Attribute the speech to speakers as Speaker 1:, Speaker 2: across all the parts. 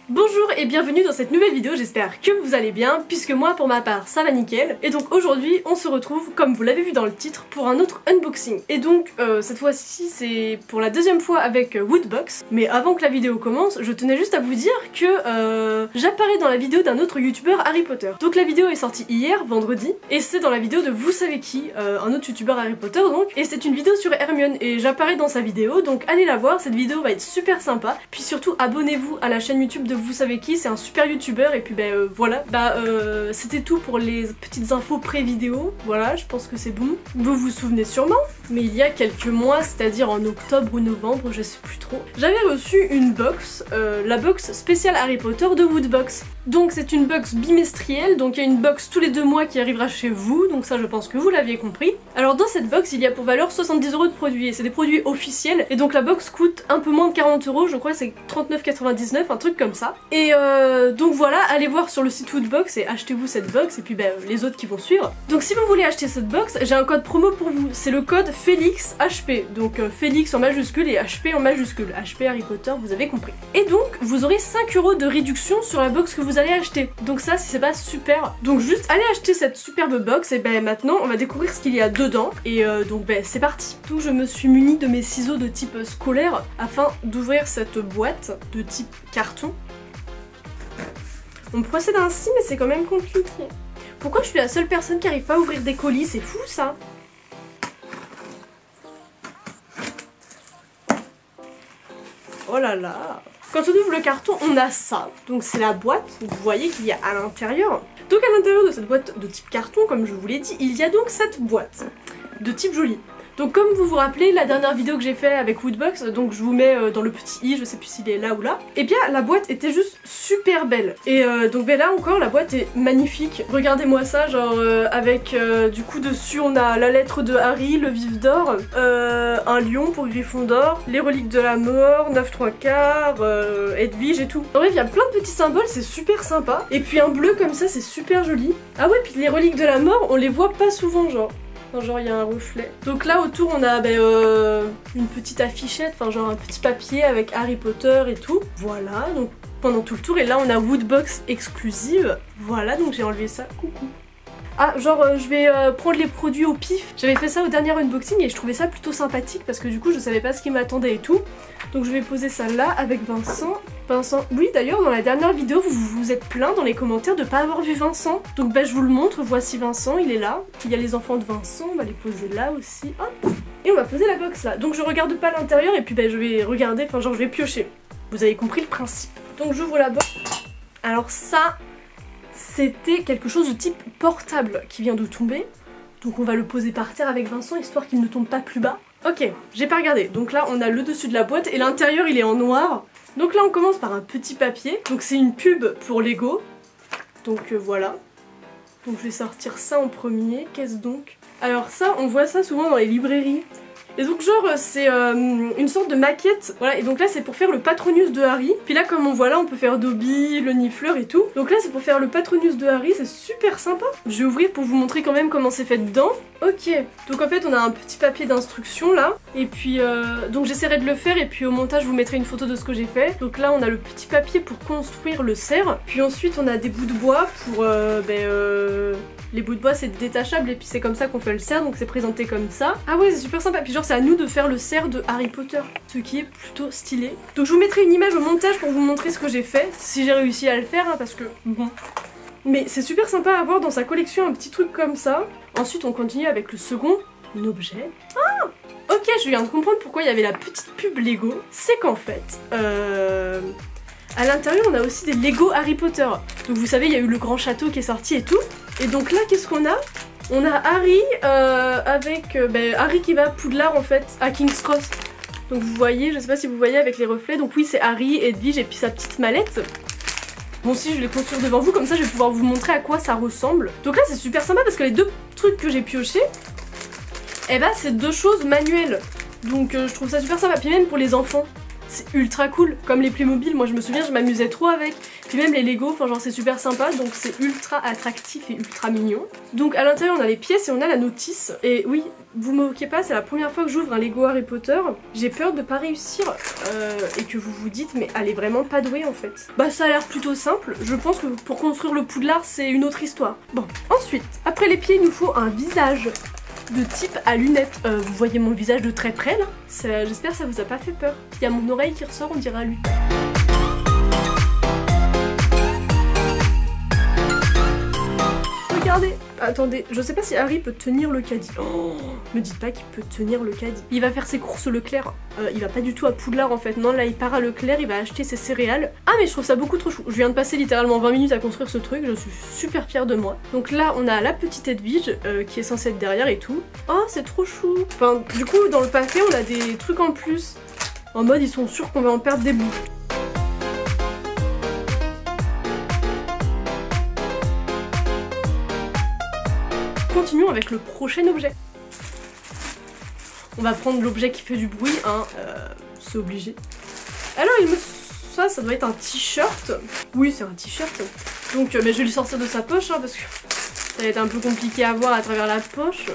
Speaker 1: Bonjour et bienvenue dans cette nouvelle vidéo, j'espère que vous allez bien, puisque moi pour ma part ça va nickel. Et donc aujourd'hui on se retrouve, comme vous l'avez vu dans le titre, pour un autre unboxing. Et donc cette fois-ci c'est pour la deuxième fois avec Woodbox. Mais avant que la vidéo commence, je tenais juste à vous dire que j'apparais dans la vidéo d'un autre youtubeur Harry Potter. Donc la vidéo est sortie hier, vendredi, et c'est dans la vidéo de vous savez qui, un autre youtubeur Harry Potter donc. Et c'est une vidéo sur Hermione et j'apparais dans sa vidéo, donc allez la voir, cette vidéo va être super sympa. Puis surtout abonnez-vous à la chaîne YouTube de vous savez qui, c'est un super youtubeur. Et puis voilà, c'était tout pour les petites infos pré-vidéo. Voilà, je pense que c'est bon. Vous vous souvenez sûrement, mais il y a quelques mois, c'est-à-dire en octobre ou novembre, je sais plus trop, j'avais reçu une box, la box spéciale Harry Potter de Woodbox. Donc c'est une box bimestrielle, donc il y a une box tous les 2 mois qui arrivera chez vous, donc ça je pense que vous l'aviez compris. Alors dans cette box il y a pour valeur 70 € de produits, et c'est des produits officiels, et donc la box coûte un peu moins de 40 €, je crois que c'est 39,99 €, un truc comme ça. Et donc voilà, allez voir sur le site Woodbox et achetez-vous cette box, et puis les autres qui vont suivre. Donc si vous voulez acheter cette box, j'ai un code promo pour vous, c'est le code FELIXHP, donc Félix en majuscule et HP en majuscule, HP Harry Potter, vous avez compris. Et donc vous aurez 5 € de réduction sur la box que vous allez acheter. Donc ça, si c'est pas super, donc juste allez acheter cette superbe box. Et maintenant on va découvrir ce qu'il y a dedans. Et donc c'est parti. Donc je me suis munie de mes ciseaux de type scolaire afin d'ouvrir cette boîte de type carton. On procède ainsi, mais c'est quand même compliqué. Pourquoi je suis la seule personne qui arrive pas à ouvrir des colis? C'est fou ça. Oh là là. Quand on ouvre le carton, on a ça. Donc c'est la boîte, vous voyez qu'il y a à l'intérieur. Donc à l'intérieur de cette boîte de type carton, comme je vous l'ai dit, il y a donc cette boîte de type joli. Donc comme vous vous rappelez, la dernière vidéo que j'ai fait avec Woodbox, donc je vous mets dans le petit i, je sais plus s'il est là ou là, et bien la boîte était juste super belle. Et donc là encore, la boîte est magnifique. Regardez-moi ça, genre avec du coup dessus on a la lettre de Harry, le vif d'or, un lion pour Gryffondor, les reliques de la mort, 9 3/4, Edwige et tout. En bref, il y a plein de petits symboles, c'est super sympa. Et puis un bleu comme ça, c'est super joli. Ah ouais, puis les reliques de la mort, on les voit pas souvent genre. Genre il y a un reflet. Donc là autour on a une petite affichette, enfin genre un petit papier avec Harry Potter et tout. Voilà, donc pendant tout le tour. Et là on a Woodbox exclusive. Voilà, donc j'ai enlevé ça. Coucou. Ah, genre je vais prendre les produits au pif. J'avais fait ça au dernier unboxing et je trouvais ça plutôt sympathique parce que du coup je savais pas ce qui m'attendait et tout. Donc je vais poser ça là avec Vincent. Vincent, oui d'ailleurs dans la dernière vidéo vous vous êtes plaint dans les commentaires de pas avoir vu Vincent. Donc je vous le montre, voici Vincent, il est là. Il y a les enfants de Vincent, on va les poser là aussi. Hop. Et on va poser la box là. Donc je regarde pas l'intérieur et puis je vais regarder, enfin genre je vais piocher. Vous avez compris le principe. Donc j'ouvre la box. Alors ça... c'était quelque chose de type portable qui vient de tomber. Donc on va le poser par terre avec Vincent histoire qu'il ne tombe pas plus bas. Ok, j'ai pas regardé. Donc là on a le dessus de la boîte et l'intérieur il est en noir. Donc là on commence par un petit papier. Donc c'est une pub pour Lego. Donc voilà. Donc je vais sortir ça en premier. Qu'est-ce donc? Alors ça, on voit ça souvent dans les librairies. Et donc genre c'est une sorte de maquette, voilà, et donc là c'est pour faire le Patronus de Harry. Puis là comme on voit là on peut faire Dobby, le Nifleur et tout. Donc là c'est pour faire le Patronus de Harry, c'est super sympa. Je vais ouvrir pour vous montrer quand même comment c'est fait dedans. Ok, donc en fait on a un petit papier d'instruction là. Et puis donc j'essaierai de le faire et puis au montage je vous mettrai une photo de ce que j'ai fait. Donc là on a le petit papier pour construire le cerf. Puis ensuite on a des bouts de bois pour les bouts de bois c'est détachable et puis c'est comme ça qu'on fait le cerf, donc c'est présenté comme ça. Ah ouais c'est super sympa, puis genre c'est à nous de faire le cerf de Harry Potter, ce qui est plutôt stylé. Donc je vous mettrai une image au montage pour vous montrer ce que j'ai fait, si j'ai réussi à le faire hein, parce que bon. Mais c'est super sympa à avoir dans sa collection un petit truc comme ça. Ensuite on continue avec le second objet. Ah ok, je viens de comprendre pourquoi il y avait la petite pub Lego. C'est qu'en fait à l'intérieur on a aussi des Lego Harry Potter. Donc vous savez il y a eu le grand château qui est sorti et tout. Et donc là qu'est-ce qu'on a? On a Harry avec Harry qui va à Poudlard en fait, à King's Cross. Donc vous voyez, je sais pas si vous voyez avec les reflets. Donc oui c'est Harry, Edwige et puis sa petite mallette. Bon si je vais les construire devant vous, comme ça je vais pouvoir vous montrer à quoi ça ressemble. Donc là c'est super sympa parce que les deux trucs que j'ai piochés, c'est 2 choses manuelles. Donc je trouve ça super sympa, puis même pour les enfants. c'est ultra cool. Comme les Playmobil, moi je me souviens, je m'amusais trop avec. Puis même les Lego, enfin genre c'est super sympa, donc c'est ultra attractif et ultra mignon. Donc à l'intérieur on a les pièces et on a la notice. Et oui, vous me moquez pas, c'est la première fois que j'ouvre un Lego Harry Potter. J'ai peur de pas réussir et que vous vous dites mais elle est vraiment pas douée en fait. Bah ça a l'air plutôt simple, je pense que pour construire le Poudlard c'est une autre histoire. Bon, ensuite, après les pieds il nous faut un visage de type à lunettes. Vous voyez mon visage de très près là? J'espère que ça vous a pas fait peur. Il y a mon oreille qui ressort, on dirait à lui. Regardez, attendez, je sais pas si Harry peut tenir le caddie. Oh, me dites pas qu'il peut tenir le caddie. Il va faire ses courses au Leclerc. Il va pas du tout à Poudlard en fait. Non, là il part à Leclerc, il va acheter ses céréales. Ah mais je trouve ça beaucoup trop chou. Je viens de passer littéralement 20 minutes à construire ce truc, je suis super fière de moi. Donc là on a la petite Edwige qui est censée être derrière et tout. Oh c'est trop chou. Enfin du coup dans le paquet on a des trucs en plus. En mode ils sont sûrs qu'on va en perdre des bouts. Continuons avec le prochain objet. On va prendre l'objet qui fait du bruit, hein, c'est obligé. Alors ça doit être un t-shirt. Oui c'est un t-shirt. Donc je vais le sortir de sa poche hein, parce que ça va être un peu compliqué à voir à travers la poche.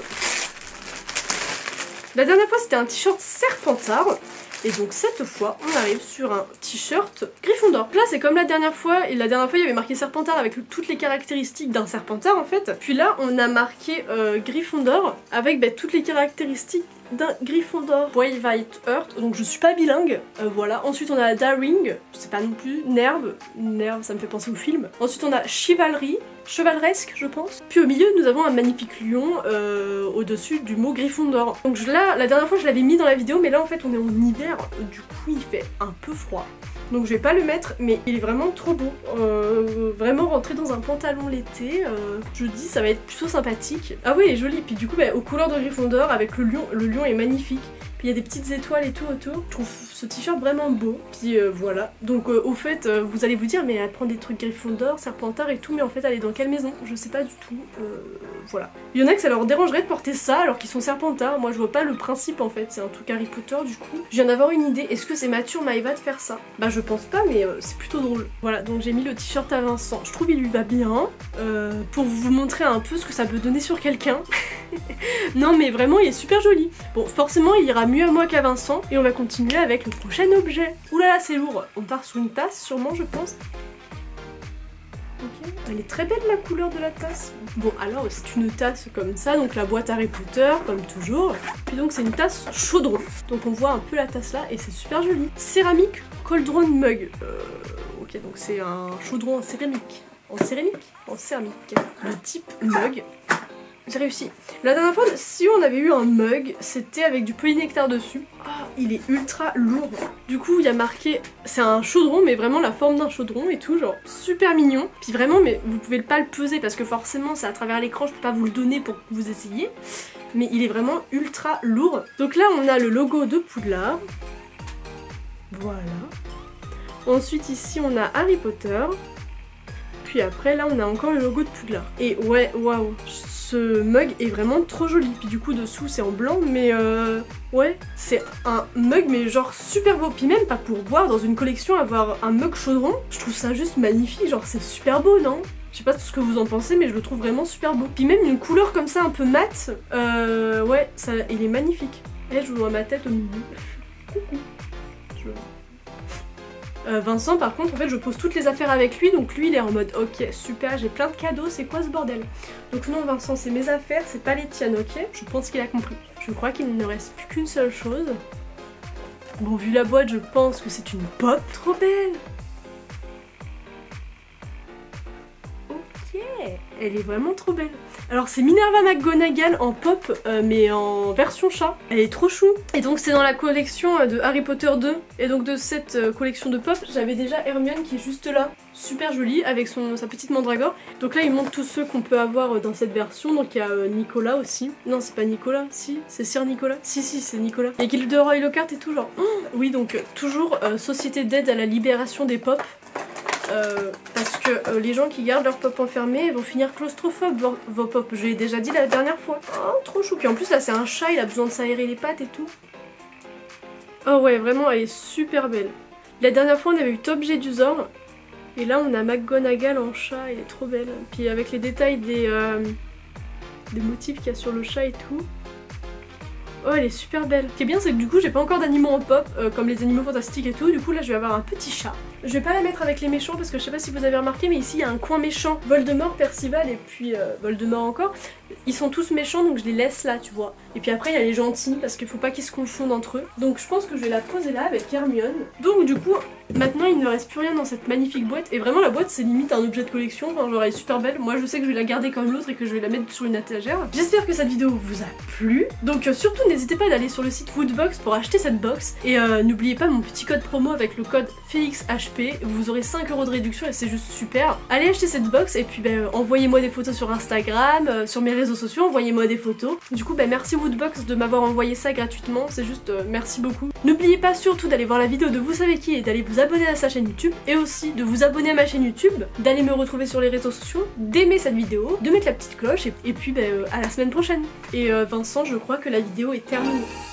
Speaker 1: La dernière fois c'était un t-shirt Serpentard. Et donc cette fois, on arrive sur un t-shirt Gryffondor. Là c'est comme la dernière fois, et la dernière fois il y avait marqué Serpentard avec toutes les caractéristiques d'un Serpentard en fait. Puis là on a marqué Gryffondor avec toutes les caractéristiques d'un Gryffondor. White Earth, donc je suis pas bilingue, voilà. Ensuite on a Daring, je sais pas non plus, Nerve ça me fait penser au film. Ensuite on a Chivalry, chevaleresque je pense. Puis au milieu nous avons un magnifique lion au-dessus du mot Gryffondor. Donc là, la dernière fois je l'avais mis dans la vidéo, mais là en fait on est en hiver, du coup il fait un peu froid. Donc je vais pas le mettre, mais il est vraiment trop beau. Vraiment rentrer dans un pantalon l'été, je dis ça va être plutôt sympathique. Ah oui il est joli, puis du coup aux couleurs de Gryffondor avec le lion est magnifique. Puis il y a des petites étoiles et tout autour. Je trouve ce t-shirt vraiment beau. Puis voilà. Donc au fait, vous allez vous dire, mais elle prend des trucs Gryffondor, Serpentard et tout, mais en fait elle est dans quelle maison? Je sais pas du tout. Voilà. Il y en a que ça leur dérangerait de porter ça alors qu'ils sont Serpentard. Moi je vois pas le principe en fait. C'est un truc Harry Potter du coup. Je viens d'avoir une idée. Est-ce que c'est Mathieu Maëva de faire ça? Bah je pense pas, mais c'est plutôt drôle. Voilà, donc j'ai mis le t-shirt à Vincent. Je trouve il lui va bien. Pour vous montrer un peu ce que ça peut donner sur quelqu'un. Non mais vraiment il est super joli. Bon forcément il ira mieux à moi qu'à Vincent. Et on va continuer avec le prochain objet. Oulala c'est lourd. On part sur une tasse sûrement je pense. Ok, elle est très belle la couleur de la tasse. Bon alors c'est une tasse comme ça, donc la boîte Harry Potter comme toujours. Puis donc c'est une tasse chaudron. Donc on voit un peu la tasse là et c'est super joli. Céramique Cauldron Mug. Ok donc c'est un chaudron en céramique. En céramique. De type mug. J'ai réussi. La dernière fois, si on avait eu un mug, c'était avec du polynectar dessus. Ah, il est ultra lourd. Du coup, il y a marqué, c'est un chaudron, mais vraiment la forme d'un chaudron et tout, genre super mignon. Puis vraiment, mais vous pouvez pas le peser parce que forcément, c'est à travers l'écran, je peux pas vous le donner pour que vous essayiez. Mais il est vraiment ultra lourd. Donc là, on a le logo de Poudlard. Voilà. Ensuite, ici, on a Harry Potter. Puis après, là, on a encore le logo de Poudlard. Et ouais, waouh, ce mug est vraiment trop joli. Puis du coup, dessous, c'est en blanc, mais ouais, c'est un mug, mais genre super beau. Puis même, pas pour boire, dans une collection, avoir un mug chaudron, je trouve ça juste magnifique. Genre, c'est super beau, non? Je sais pas ce que vous en pensez, mais je le trouve vraiment super beau. Puis même une couleur comme ça, un peu mat, ouais, ça, il est magnifique. Et je vois ma tête au milieu. Coucou. Vincent par contre en fait je pose toutes les affaires avec lui, donc lui il est en mode ok super j'ai plein de cadeaux, c'est quoi ce bordel? Donc non Vincent c'est mes affaires, c'est pas les tiennes, ok? Je pense qu'il a compris. Je crois qu'il ne reste plus qu'une seule chose. Bon vu la boîte je pense que c'est une pop trop belle. Ok, elle est vraiment trop belle. Alors c'est Minerva McGonagall en pop mais en version chat. Elle est trop chou. Et donc c'est dans la collection de Harry Potter 2. Et donc de cette collection de pop, j'avais déjà Hermione qui est juste là. Super jolie avec sa petite mandragore. Donc là il montre tous ceux qu'on peut avoir dans cette version. Donc il y a Nicolas aussi. Non c'est pas Nicolas, si c'est Sir Nicolas. Si c'est Nicolas. Il y a Gilderoy Lockhart et tout genre. Oui donc toujours Société d'aide à la libération des pop. Parce que les gens qui gardent leur pop enfermés vont finir claustrophobes vos pop, je l'ai déjà dit la dernière fois. Oh trop chou, puis en plus là c'est un chat, il a besoin de s'aérer les pattes et tout. Oh ouais, vraiment, elle est super belle. La dernière fois, on avait eu Top Jedusor. Et là, on a McGonagall en chat, elle est trop belle. Puis avec les détails des motifs qu'il y a sur le chat et tout. Oh, elle est super belle. Ce qui est bien, c'est que du coup, j'ai pas encore d'animaux en pop, comme les animaux fantastiques et tout. Du coup, là, je vais avoir un petit chat. Je vais pas la mettre avec les méchants parce que je sais pas si vous avez remarqué, mais ici, il y a un coin méchant. Voldemort, Percival et puis Voldemort encore. Ils sont tous méchants, donc je les laisse là, tu vois. Et puis après, il y a les gentils, parce qu'il faut pas qu'ils se confondent entre eux. Donc je pense que je vais la poser là avec Hermione. Donc du coup, maintenant, il ne reste plus rien dans cette magnifique boîte. Et vraiment, la boîte, c'est limite un objet de collection. Enfin, genre, elle est super belle. Moi, je sais que je vais la garder comme l'autre et que je vais la mettre sur une étagère. J'espère que cette vidéo vous a plu. Donc surtout, n'hésitez pas d'aller sur le site Woodbox pour acheter cette box. Et n'oubliez pas mon petit code promo avec le code FélixHP. Vous aurez 5 € de réduction et c'est juste super. Allez acheter cette box et puis envoyez-moi des photos sur Instagram, sur mes réseaux sociaux, envoyez-moi des photos. Du coup, merci Woodbox de m'avoir envoyé ça gratuitement. C'est juste merci beaucoup. N'oubliez pas surtout d'aller voir la vidéo de vous savez qui et d'aller vous abonner à sa chaîne YouTube et aussi de vous abonner à ma chaîne YouTube, d'aller me retrouver sur les réseaux sociaux, d'aimer cette vidéo, de mettre la petite cloche et puis à la semaine prochaine. Et Vincent, je crois que la vidéo est terminée.